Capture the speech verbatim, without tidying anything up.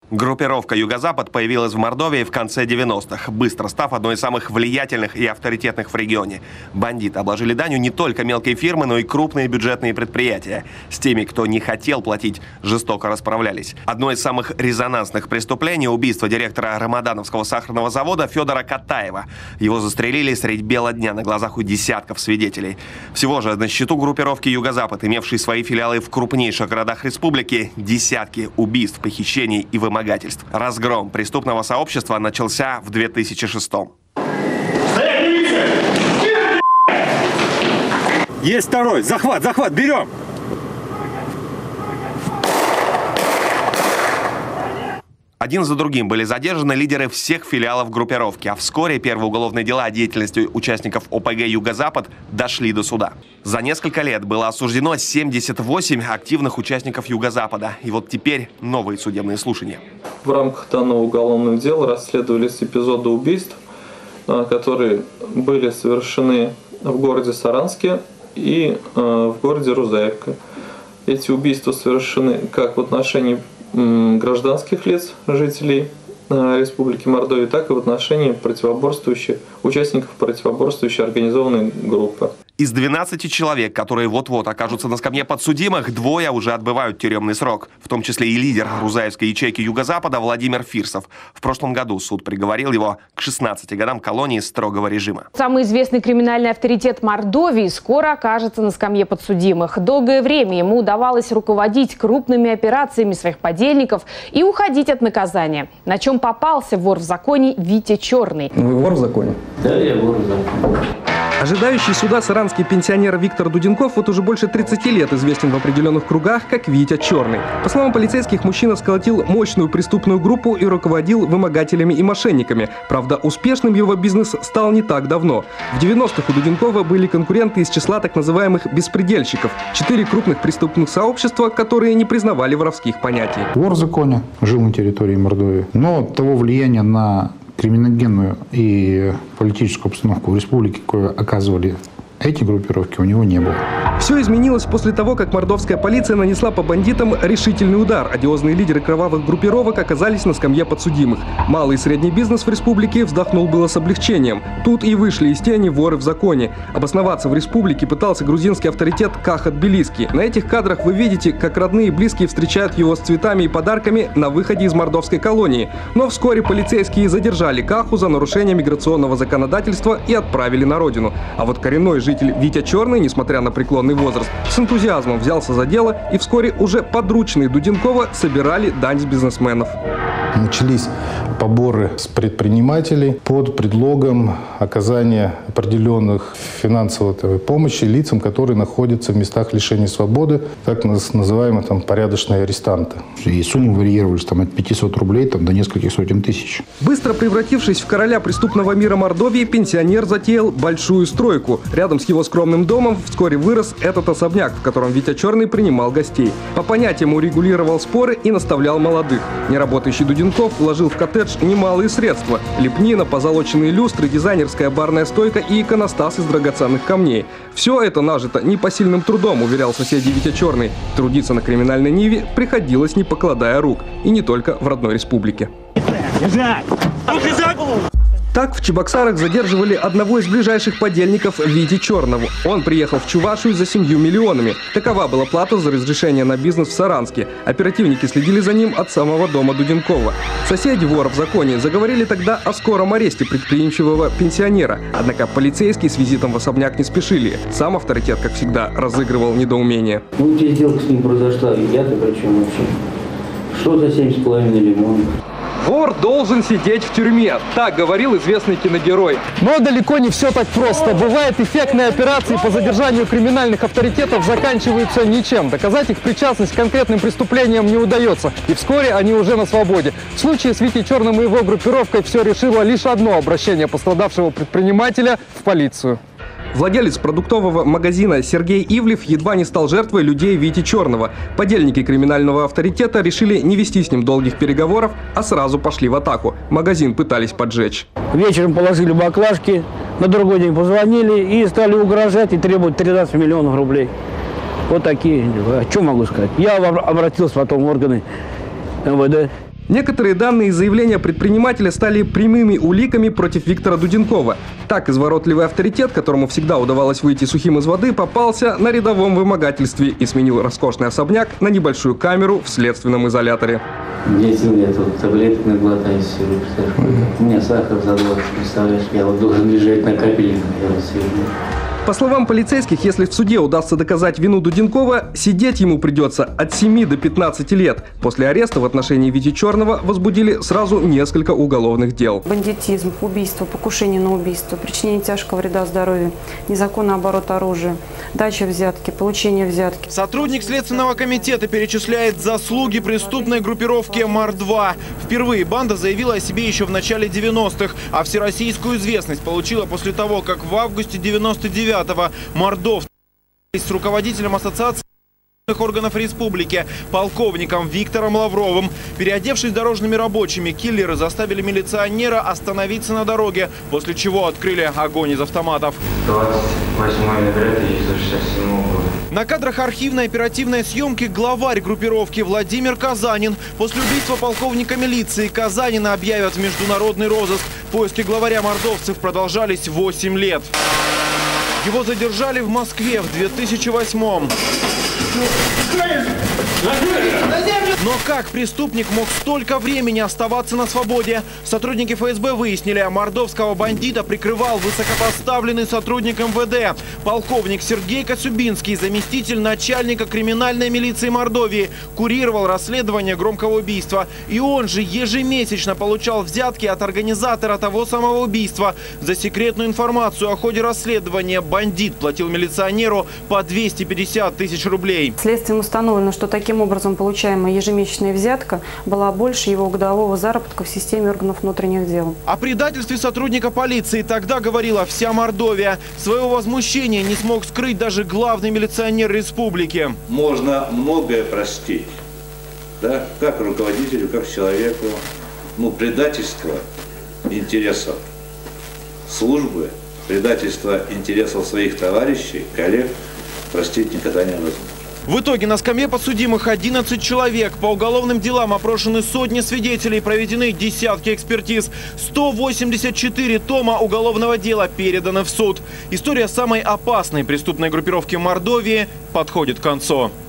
Группировка «Юго-Запад» появилась в Мордовии в конце девяностых, быстро став одной из самых влиятельных и авторитетных в регионе. Бандиты обложили данью не только мелкие фирмы, но и крупные бюджетные предприятия. С теми, кто не хотел платить, жестоко расправлялись. Одно из самых резонансных преступлений – убийство директора Рамадановского сахарного завода Федора Катаева. Его застрелили средь бела дня на глазах у десятков свидетелей. Всего же на счету группировки «Юго-Запад», имевшей свои филиалы в крупнейших городах республики, десятки убийств, похищений и вымогательств. Разгром преступного сообщества начался в две тысячи шестом. Есть второй! Захват! Захват! Берем! Один за другим были задержаны лидеры всех филиалов группировки, а вскоре первые уголовные дела о деятельности участников ОПГ «Юго-Запад» дошли до суда. За несколько лет было осуждено семьдесят восемь активных участников «Юго-Запада». И вот теперь новые судебные слушания. В рамках данного уголовного дела расследовались эпизоды убийств, которые были совершены в городе Саранске и в городе Рузаевка. Эти убийства совершены как в отношении гражданских лиц, жителей Республики Мордовия, так и в отношении противоборствующих, участников противоборствующей организованной группы. Из двенадцати человек, которые вот-вот окажутся на скамье подсудимых, двое уже отбывают тюремный срок, в том числе и лидер Рузаевской ячейки Юго-Запада Владимир Фирсов. В прошлом году суд приговорил его к шестнадцати годам колонии строгого режима. Самый известный криминальный авторитет Мордовии скоро окажется на скамье подсудимых. Долгое время ему удавалось руководить крупными операциями своих подельников и уходить от наказания. На чем попался вор в законе Витя Черный. Вы вор в законе? Да, я вор в законе. Ожидающий суда саранский пенсионер Виктор Дуденков вот уже больше тридцати лет известен в определенных кругах как Витя Черный. По словам полицейских, мужчина сколотил мощную преступную группу и руководил вымогателями и мошенниками. Правда, успешным его бизнес стал не так давно. В девяностых у Дуденкова были конкуренты из числа так называемых беспредельщиков. Четыре крупных преступных сообщества, которые не признавали воровских понятий. Вор в законе, жил на территории Мордовии, но того влияния на криминогенную и политическую обстановку в республике, кое оказывали эти группировки, у него не было. Все изменилось после того, как мордовская полиция нанесла по бандитам решительный удар. Одиозные лидеры кровавых группировок оказались на скамье подсудимых. Малый и средний бизнес в республике вздохнул было с облегчением. Тут и вышли из тени воры в законе. Обосноваться в республике пытался грузинский авторитет Каха Тбилисский. На этих кадрах вы видите, как родные и близкие встречают его с цветами и подарками на выходе из мордовской колонии. Но вскоре полицейские задержали Каху за нарушение миграционного законодательства и отправили на родину. А вот коренной житель Витя Черный, несмотря на преклонный возраст, с энтузиазмом взялся за дело, и вскоре уже подручные Дуденкова собирали дань с бизнесменов. Начались поборы с предпринимателей под предлогом оказания определенных финансовой помощи лицам, которые находятся в местах лишения свободы, так называемые там порядочные арестанты. И суммы варьировались там, от пятисот рублей там, до нескольких сотен тысяч. Быстро превратившись в короля преступного мира Мордовии, пенсионер затеял большую стройку. Рядом с его скромным домом вскоре вырос этот особняк, в котором Витя Черный принимал гостей. По понятиям урегулировал споры и наставлял молодых. Неработающий Дуденков вложил в коттедж немалые средства. Лепнина, позолоченные люстры, дизайнерская барная стойка и иконостас из драгоценных камней. Все это нажито непосильным трудом, уверял соседей Витя Черный. Трудиться на криминальной ниве приходилось, не покладая рук. И не только в родной республике. Так в Чебоксарах задерживали одного из ближайших подельников Вити Черного. Он приехал в Чувашию за семью миллионами. Такова была плата за разрешение на бизнес в Саранске. Оперативники следили за ним от самого дома Дуденкова. Соседи вора в законе заговорили тогда о скором аресте предприимчивого пенсионера. Однако полицейские с визитом в особняк не спешили. Сам авторитет, как всегда, разыгрывал недоумение. Ну, где сделка с ним произошла, я-то при чем вообще? Что за семь с половиной лимонов? Вор должен сидеть в тюрьме, так говорил известный киногерой. Но далеко не все так просто. Бывает, эффектные операции по задержанию криминальных авторитетов заканчиваются ничем. Доказать их причастность к конкретным преступлениям не удается. И вскоре они уже на свободе. В случае с Витей Черным и его группировкой все решило лишь одно обращение пострадавшего предпринимателя в полицию. Владелец продуктового магазина Сергей Ивлев едва не стал жертвой людей Вити Черного. Подельники криминального авторитета решили не вести с ним долгих переговоров, а сразу пошли в атаку. Магазин пытались поджечь. Вечером положили баклажки, на другой день позвонили и стали угрожать и требовать тринадцать миллионов рублей. Вот такие дела. Что могу сказать? Я обратился потом в органы эм вэ дэ. Некоторые данные и заявления предпринимателя стали прямыми уликами против Виктора Дуденкова. Так изворотливый авторитет, которому всегда удавалось выйти сухим из воды, попался на рядовом вымогательстве и сменил роскошный особняк на небольшую камеру в следственном изоляторе. Дети, я тут таблетки наглотаюсь, у меня сахар за двадцать, представляешь, я вот должен лежать на капельнике, я вот сижу. По словам полицейских, если в суде удастся доказать вину Дуденкова, сидеть ему придется от семи до пятнадцати лет. После ареста в отношении Вити Черного возбудили сразу несколько уголовных дел. Бандитизм, убийство, покушение на убийство, причинение тяжкого вреда здоровью, незаконный оборот оружия, дача взятки, получение взятки. Сотрудник Следственного комитета перечисляет заслуги преступной группировки Мар два. Впервые банда заявила о себе еще в начале девяностых, а всероссийскую известность получила после того, как в августе девяносто девятого Мордов с руководителем ассоциации органов республики, полковником Виктором Лавровым. Переодевшись дорожными рабочими, киллеры заставили милиционера остановиться на дороге, после чего открыли огонь из автоматов. двадцать восьмого ноября тысяча девятьсот шестьдесят седьмого года. На кадрах архивной оперативной съемки главарь группировки Владимир Казанин. После убийства полковника милиции Казанина объявят в международный розыск. Поиски главаря мордовцев продолжались восемь лет. Его задержали в Москве в две тысячи восьмом. Но как преступник мог столько времени оставаться на свободе? Сотрудники эф эс бэ выяснили, мордовского бандита прикрывал высокопоставленный сотрудник эм вэ дэ. Полковник Сергей Коцюбинский, заместитель начальника криминальной милиции Мордовии, курировал расследование громкого убийства. И он же ежемесячно получал взятки от организатора того самого убийства. За секретную информацию о ходе расследования бандит платил милиционеру по двести пятьдесят тысяч рублей. Следствием установлено, что таким образом получаемая ежемесячная взятка была больше его годового заработка в системе органов внутренних дел. О предательстве сотрудника полиции тогда говорила вся Мордовия. Своего возмущения не смог скрыть даже главный милиционер республики. Можно многое простить, да, как руководителю, как человеку. Ну, предательство интересов службы, предательство интересов своих товарищей, коллег простить никогда невозможно. В итоге на скамье подсудимых одиннадцать человек. По уголовным делам опрошены сотни свидетелей, проведены десятки экспертиз. сто восемьдесят четыре тома уголовного дела переданы в суд. История самой опасной преступной группировки Мордовии подходит к концу.